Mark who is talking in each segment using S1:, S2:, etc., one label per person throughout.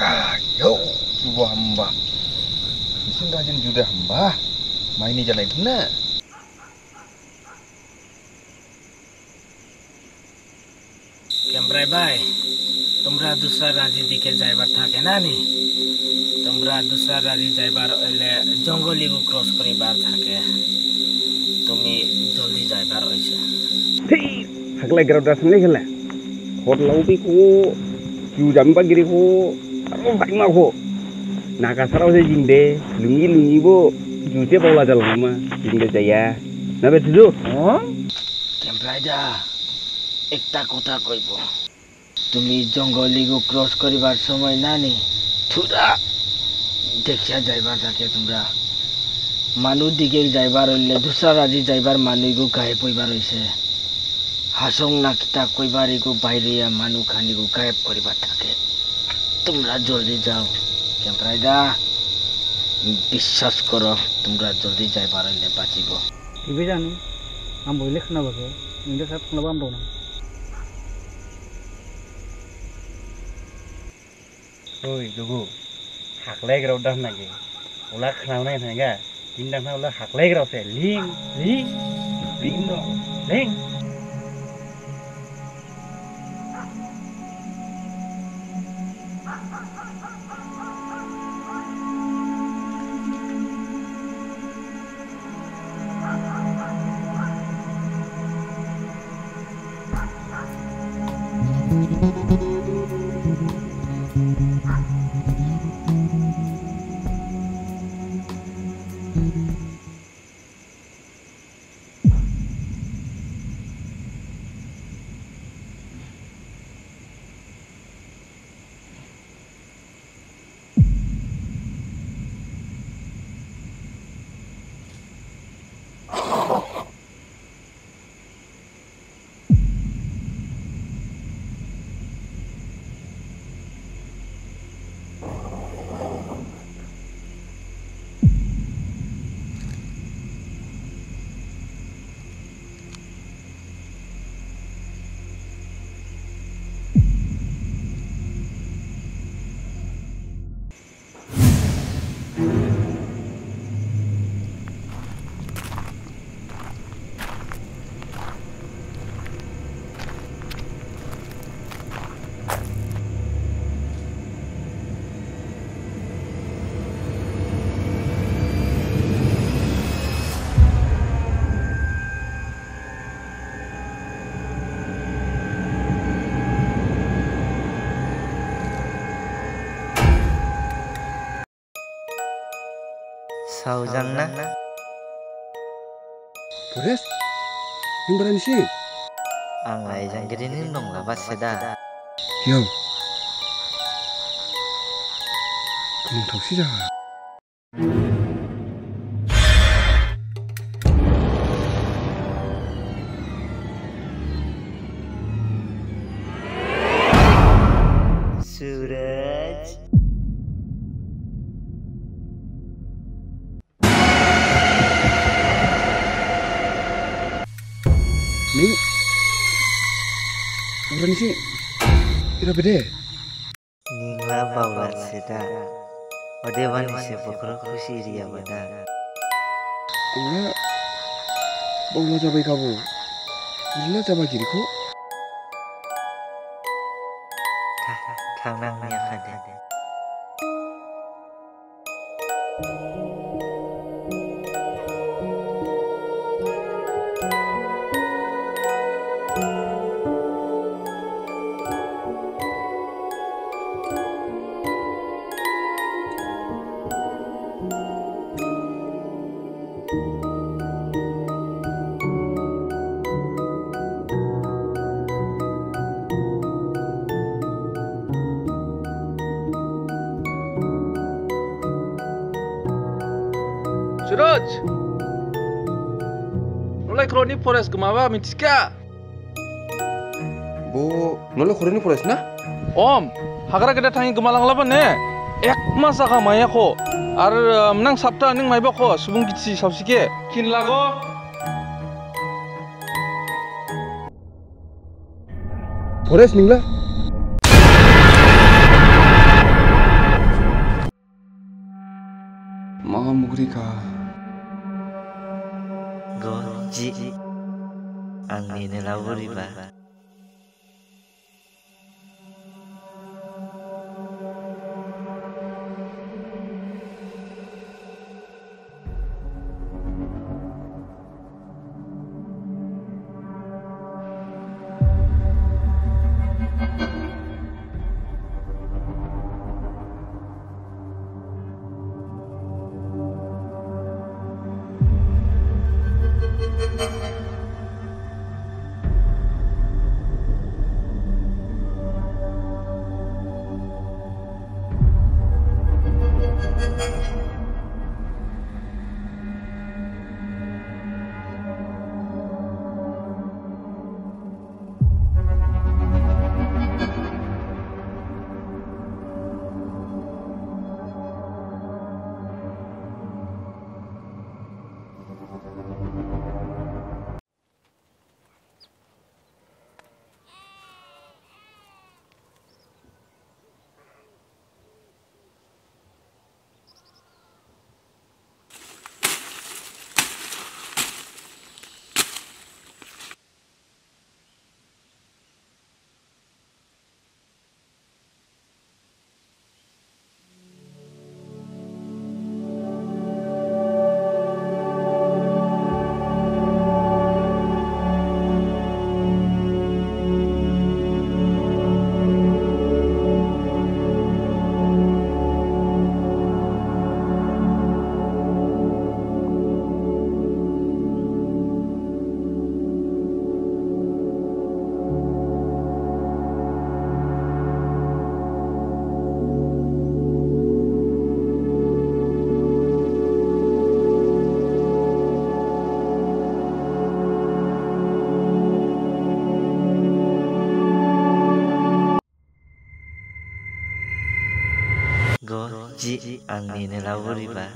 S1: Kayo, coba hamba. Isin rajin judah hamba. Main ini jalan itu na.
S2: Camera भाई तुमरा दूसरा राजी दिखे जाइबार থাকে না নি তোমরা दूसरा राजी যাইবার হইলে জঙ্গলি গো ক্রস করিবার থাকে তুমি জলদি যাইবার হইছে
S3: Hei, haklai garau dasan ni kala. Hot laupi ko, kiu jamba giri ko, aro baima ko. Naka sarau se jingde, lungi bo, jute paula jalan ma, jingde jaya. Nabe tuju? Oh?
S2: Camera একটা কথা কইব তুমি জঙ্গলি গো ক্রস করিবার সময় নানি থুরা দেখিয়া যাইবার থাকে তোমরা মানুষ দিকে যাইবার হইলে दूसरा রাজি যাইবার মানুষ গো গায়েব হইবার হইছে হাসং না কিতা কইবার গো বাইরে মানুষ খানি গো গায়েব করিবার থাকে তোমরা জলদি যাও ক্যাম্পরাইদা বিশ্বাস করো তোমরা জলদি যাইবার হইলে বাঁচিব
S4: কি জানি আমি বইলে খনাবাকে ইন্দে সাত খনাবা আমরো না
S3: Oi, dugu. Haklai garau das nage. Ulah kenal nai thanga. Tindang na ulah haklai garau se ling no. Ling.
S2: Saujang na?
S1: Pores, yang berani sih?
S2: Ang laijang gini nindong labas seda.
S1: Yo. Kamu tahu sih dah.
S2: Suraj.
S1: Ni, orang sih, tidak beda.
S2: Ningla baulat seda. Odewan se pokro khushi ria bada.
S1: Enggak, baulah cabai kamu. Gila cabai kiri kok.
S2: Kanang niya kada.
S5: Suraj, nolai kroni forest kemana mitiska?
S1: Bu, nolai koreni forest na?
S5: Om, hagar kita tangi gemalang laban ne. Ek masa kamaya ko. Ar menang sabta ning maiba ko. Subung kitsi sabsike. Kin lago.
S1: Forest ningla. मुगरिका
S2: Goji angin lauriba. Goji angin lauriba.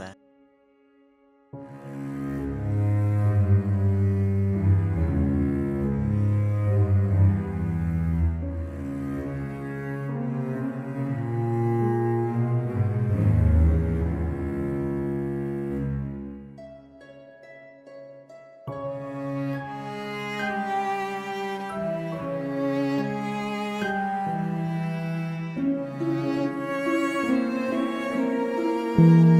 S6: Thank you.